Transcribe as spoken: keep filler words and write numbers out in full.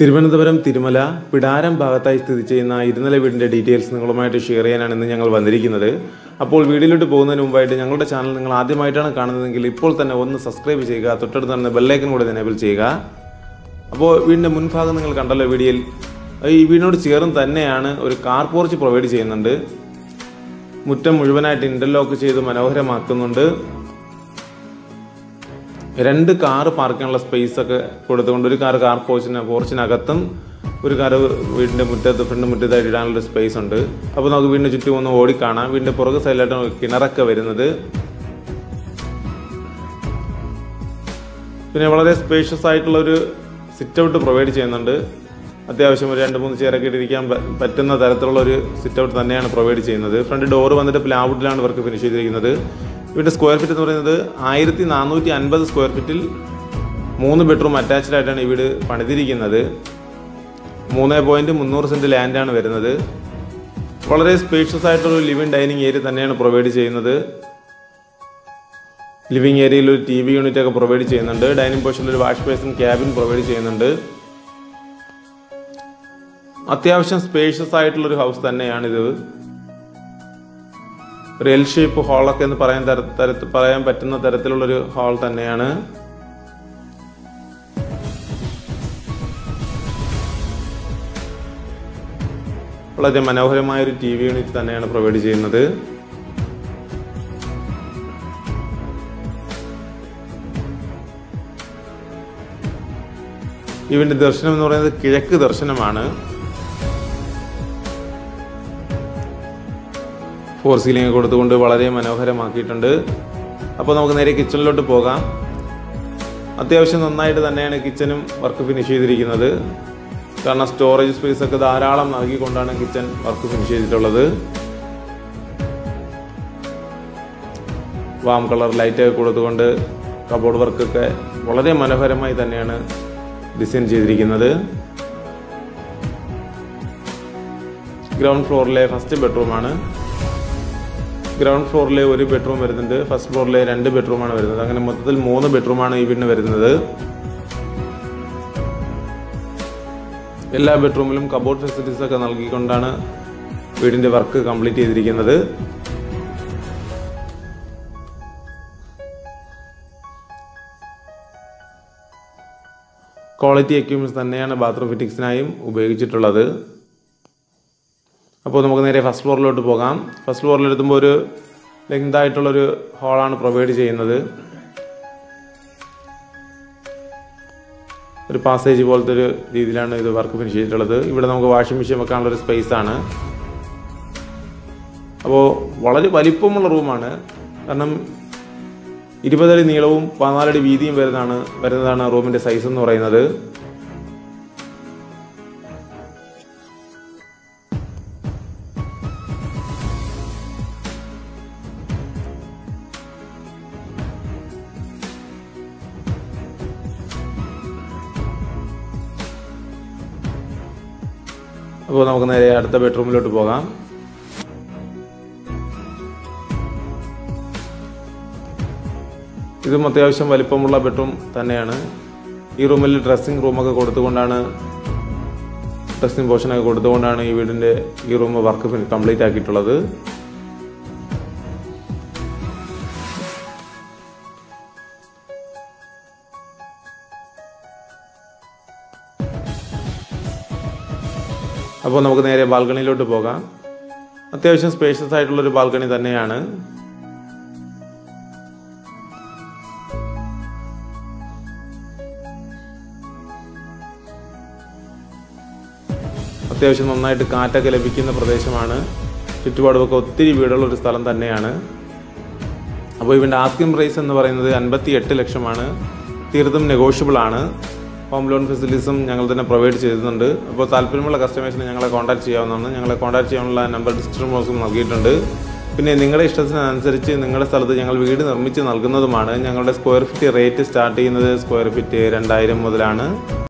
തിരുവനന്തപുരം തിരുമല പിടാരം ഭാഗത്തായി സ്ഥിതി ചെയ്യുന്ന ഇരുനില വീടിൻ്റെ ഡീറ്റെയിൽസ് നിങ്ങളുമായിട്ട് ഷെയർ ചെയ്യാനാണ് ഇന്ന് ഞങ്ങൾ വന്നിരിക്കുന്നത്. അപ്പോൾ വീഡിയോയിലോട്ട് പോകുന്നതിന് മുമ്പായിട്ട് ഞങ്ങളുടെ ചാനൽ നിങ്ങൾ ആദ്യമായിട്ടാണ് കാണുന്നതെങ്കിൽ ഇപ്പോൾ തന്നെ ഒന്ന് സബ്സ്ക്രൈബ് ചെയ്യുക, തൊട്ടടുത്ത് തന്നെ ബെല്ലൈക്കൻ കൂടെ എനേബിൾ ചെയ്യുക. അപ്പോൾ വീടിൻ്റെ മുൻഭാഗം നിങ്ങൾ കണ്ടല്ലോ വീഡിയോയിൽ. ഈ വീടിനോട് ചേർന്ന് തന്നെയാണ് ഒരു കാർ പോർച്ച് പ്രൊവൈഡ് ചെയ്യുന്നുണ്ട്. മുറ്റം മുഴുവനായിട്ട് ഇൻ്റർലോക്ക് ചെയ്ത് മനോഹരമാക്കുന്നുണ്ട്. രണ്ട് കാറ് പാർക്ക് ചെയ്യാനുള്ള സ്പേസ് ഒക്കെ കൊടുത്തുകൊണ്ട് ഒരു കാർ കാർ പോർച്ചിന് പോർച്ചിനകത്തും ഒരു കാർ വീടിൻ്റെ മുറ്റത്ത് ഫ്രണ്ട് മുറ്റത്തായിട്ട് ഇടാനുള്ള സ്പേസ് ഉണ്ട്. അപ്പോൾ നമുക്ക് വീടിൻ്റെ ചുറ്റും ഒന്ന് ഓടിക്കാണാം. വീടിൻ്റെ പുറകു സൈഡിലായിട്ടാണ് കിണറൊക്കെ വരുന്നത്. പിന്നെ വളരെ സ്പേഷ്യസ് ആയിട്ടുള്ളൊരു സിറ്റ് ഔട്ട് പ്രൊവൈഡ് ചെയ്യുന്നുണ്ട്. അത്യാവശ്യം ഒരു രണ്ട് മൂന്ന് ചെയറൊക്കെ ഇട്ടിരിക്കാൻ പറ്റുന്ന തരത്തിലുള്ള ഒരു സിറ്റ് ഔട്ട് തന്നെയാണ് പ്രൊവൈഡ് ചെയ്യുന്നത്. ഫ്രണ്ട് ഡോറ് വന്നിട്ട് പ്ലാവുഡിലാണ് വർക്ക് ഫിനിഷ് ചെയ്തിരിക്കുന്നത്. വീടിൻ്റെ സ്ക്വയർ ഫീറ്റ് എന്ന് പറയുന്നത് ആയിരത്തി നാനൂറ്റി അൻപത് സ്ക്വയർ ഫീറ്റിൽ മൂന്ന് ബെഡ്റൂം അറ്റാച്ച്ഡ് ആയിട്ടാണ് ഈ വീട് പണിതിരിക്കുന്നത്. മൂന്ന് പോയിൻറ്റ് മുന്നൂറ് സെൻറ്റ് ലാൻഡാണ് വരുന്നത്. വളരെ സ്പേഷ്യസ് ആയിട്ടുള്ള ലിവിംഗ് ഡൈനിങ് ഏരിയ തന്നെയാണ് പ്രൊവൈഡ് ചെയ്യുന്നത്. ലിവിംഗ് ഏരിയയിൽ ഒരു ടി വി യൂണിറ്റ് ഒക്കെ പ്രൊവൈഡ് ചെയ്യുന്നുണ്ട്. ഡൈനിങ് പോർഷനിൽ ഒരു വാഷ് ബേസിൻ ക്യാബിൻ പ്രൊവൈഡ് ചെയ്യുന്നുണ്ട്. അത്യാവശ്യം സ്പേഷ്യസ് ആയിട്ടുള്ളൊരു ഹൗസ് തന്നെയാണിത്. ഒരു എൽ ഷേപ്പ് ഹാളൊക്കെ എന്ന് പറയാൻ തര തരത്തിൽ പറയാൻ പറ്റുന്ന തരത്തിലുള്ളൊരു ഹാൾ തന്നെയാണ്. വളരെ മനോഹരമായൊരു ടി വി യൂണിറ്റ് തന്നെയാണ് പ്രൊവൈഡ് ചെയ്യുന്നത്. ഇതിൻ്റെ ദർശനം എന്ന് പറയുന്നത് കിഴക്ക് ദർശനമാണ്. ഫോർ സീലിംഗ് കൊടുത്തുകൊണ്ട് വളരെ മനോഹരമാക്കിയിട്ടുണ്ട്. അപ്പോൾ നമുക്ക് നേരെ കിച്ചണിലോട്ട് പോകാം. അത്യാവശ്യം നന്നായിട്ട് തന്നെയാണ് കിച്ചനും വർക്ക് ഫിനിഷ് ചെയ്തിരിക്കുന്നത്. കാരണം സ്റ്റോറേജ് സ്പേസ് ഒക്കെ ധാരാളം നൽകിക്കൊണ്ടാണ് കിച്ചൺ വർക്ക് ഫിനിഷ് ചെയ്തിട്ടുള്ളത്. വാം കളർ ലൈറ്റൊക്കെ കൊടുത്തുകൊണ്ട് കബോർഡ് വർക്കൊക്കെ വളരെ മനോഹരമായി തന്നെയാണ് ഡിസൈൻ ചെയ്തിരിക്കുന്നത്. ഗ്രൗണ്ട് ഫ്ലോറിലെ ഫസ്റ്റ് ബെഡ്റൂമാണ്. ഗ്രൗണ്ട് ഫ്ലോറിലെ ഒരു ബെഡ്റൂം വരുന്നുണ്ട്. ഫസ്റ്റ് ഫ്ലോറിലെ രണ്ട് ബെഡ്റൂമാണ് വരുന്നത്. അങ്ങനെ മൊത്തത്തിൽ മൂന്ന് ബെഡ്റൂമാണ് ഈ വീടിന് വരുന്നത്. എല്ലാ ബെഡ്റൂമിലും കബോർഡ് ഫെസിലിറ്റീസ് ഒക്കെ നൽകിക്കൊണ്ടാണ് വീടിൻ്റെ വർക്ക് കംപ്ലീറ്റ് ചെയ്തിരിക്കുന്നത്. ക്വാളിറ്റി എക്യുപ്മെൻറ്റ്സ് തന്നെയാണ് ബാത്റൂം ഫിറ്റിങ്സിനായും ഉപയോഗിച്ചിട്ടുള്ളത്. അപ്പോൾ നമുക്ക് നേരെ ഫസ്റ്റ് ഫ്ലോറിലോട്ട് പോകാം. ഫസ്റ്റ് ഫ്ലോറിലെത്തുമ്പോൾ ഒരു ലെങ്ത് ആയിട്ടുള്ളൊരു ഹാളാണ് പ്രൊവൈഡ് ചെയ്യുന്നത്. ഒരു പാസേജ് പോലത്തെ ഒരു രീതിയിലാണ് ഇത് വർക്ക് ഫിനിഷ് ചെയ്തിട്ടുള്ളത്. ഇവിടെ നമുക്ക് വാഷിംഗ് മെഷീൻ വെക്കാനുള്ളൊരു സ്പേസ് ആണ്. അപ്പോൾ വളരെ വലിപ്പമുള്ള റൂമാണ്. കാരണം ഇരുപതടി നീളവും പതിനാലടി വീതിയും വരുന്നതാണ് വരുന്നതാണ് റൂമിൻ്റെ സൈസ് എന്ന് പറയുന്നത്. അപ്പോൾ നമുക്ക് നേരെ അടുത്ത ബെഡ്റൂമിലോട്ട് പോകാം. ഇതും അത്യാവശ്യം വലിപ്പമുള്ള ബെഡ്റൂം തന്നെയാണ്. ഈ റൂമിൽ ഡ്രസ്സിംഗ് റൂമൊക്കെ കൊടുത്തുകൊണ്ടാണ് ഡ്രസ്സിംഗ് പോർഷനൊക്കെ കൊടുത്തുകൊണ്ടാണ് ഈ വീടിൻ്റെ ഈ റൂം വർക്ക് കംപ്ലീറ്റ് ആക്കിയിട്ടുള്ളത്. അപ്പോൾ നമുക്ക് നേരെ ബാൽക്കണിയിലോട്ട് പോകാം. അത്യാവശ്യം സ്പേഷ്യസ് ആയിട്ടുള്ളൊരു ബാൽക്കണി തന്നെയാണ്. അത്യാവശ്യം നന്നായിട്ട് കാറ്റൊക്കെ ലഭിക്കുന്ന പ്രദേശമാണ്. ചുറ്റുപാടുമൊക്കെ ഒത്തിരി വീടുള്ളൊരു സ്ഥലം തന്നെയാണ്. അപ്പോൾ ഇവൻ്റെ ആസ്കിംഗ് പ്രൈസ് എന്ന് പറയുന്നത് അൻപത്തി എട്ട് ലക്ഷമാണ്. തീർത്തും നെഗോഷ്യബിൾ ആണ്. ഹോം ലോൺ ഫെസിലിറ്റീസും ഞങ്ങൾ തന്നെ പ്രൊവൈഡ് ചെയ്യുന്നുണ്ട്. അപ്പോൾ താല്പര്യമുള്ള കസ്റ്റമേഴ്സിന് ഞങ്ങളെ കോൺടാക്ട് ചെയ്യാവുന്നതാണ്. ഞങ്ങളെ കോൺടാക്ട് ചെയ്യാനുള്ള നമ്പർ ഡിസ്ക്രിപ്ഷൻ ബോക്സിൽ നൽകിയിട്ടുണ്ട്. പിന്നെ നിങ്ങളുടെ ഇഷ്ടത്തിനനുസരിച്ച് നിങ്ങളുടെ സ്ഥലത്ത് ഞങ്ങൾ വീട് നിർമ്മിച്ച് നൽകുന്നതുമാണ്. ഞങ്ങളുടെ സ്ക്വയർ ഫീറ്റ് റേറ്റ് സ്റ്റാർട്ട് ചെയ്യുന്നത് സ്ക്വയർ ഫീറ്റ് രണ്ടായിരം മുതലാണ്.